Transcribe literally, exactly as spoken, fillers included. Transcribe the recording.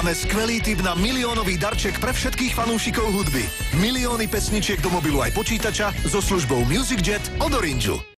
Máme skvelý tip na miliónový darček pre všetkých fanúšikov hudby. Milióny pesničiek do mobilu aj počítača so službou MusicJet od Orangeu.